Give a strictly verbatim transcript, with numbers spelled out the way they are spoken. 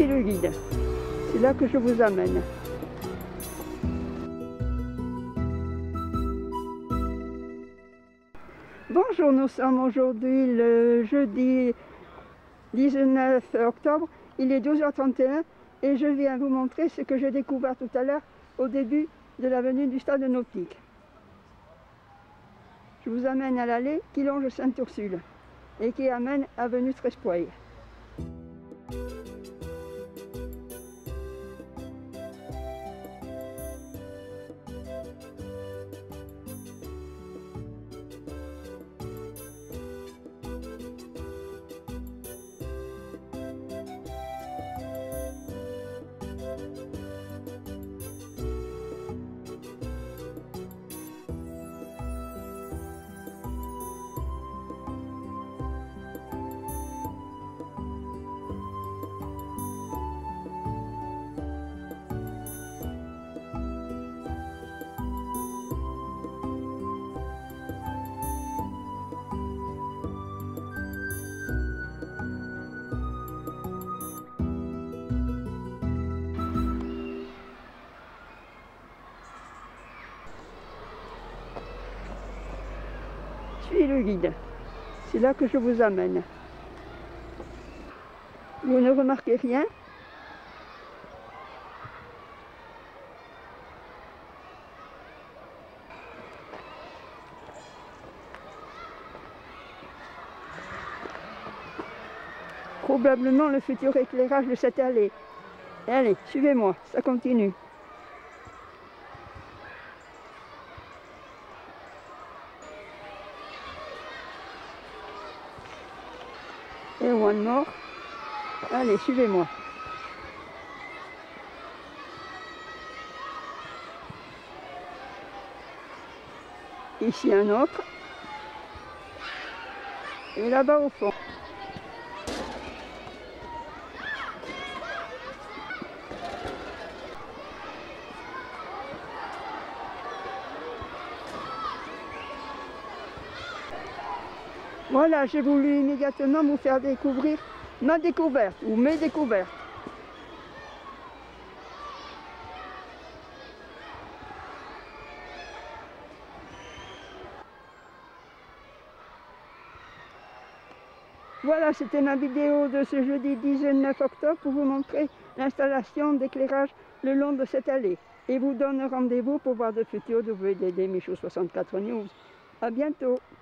Suivez le guide, c'est là que je vous amène. Bonjour, nous sommes aujourd'hui le jeudi dix-neuf octobre, il est douze heures trente et un et je viens vous montrer ce que j'ai découvert tout à l'heure au début de l'avenue du Stade Nautique. Je vous amène à l'allée qui longe Sainte-Ursule et qui amène avenue Trespoil. Suivez le guide, c'est là que je vous amène. Vous ne remarquez rien? Probablement le futur éclairage de cette allée. Allez, suivez-moi, ça continue. Et one more. Allez, suivez-moi. Ici un autre. Et là-bas au fond. Voilà, j'ai voulu immédiatement vous faire découvrir ma découverte ou mes découvertes. Voilà, c'était ma vidéo de ce jeudi dix-neuf octobre pour vous montrer l'installation d'éclairage le long de cette allée. Et vous donne rendez-vous pour voir de futurs W D D Michaud soixante-quatre News. À bientôt!